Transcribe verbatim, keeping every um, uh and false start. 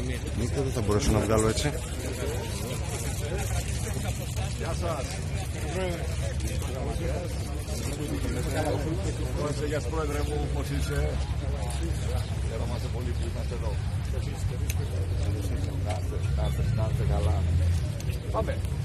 Νίκο, δεν θα μπορέσω να βγάλω έτσι. Γεια σας. Γεια σας πρόεδρε μου, πώς είσαι? Χαιρόμαστε πολύ που είμαστε εδώ. Να είστε καλά. Πάμε.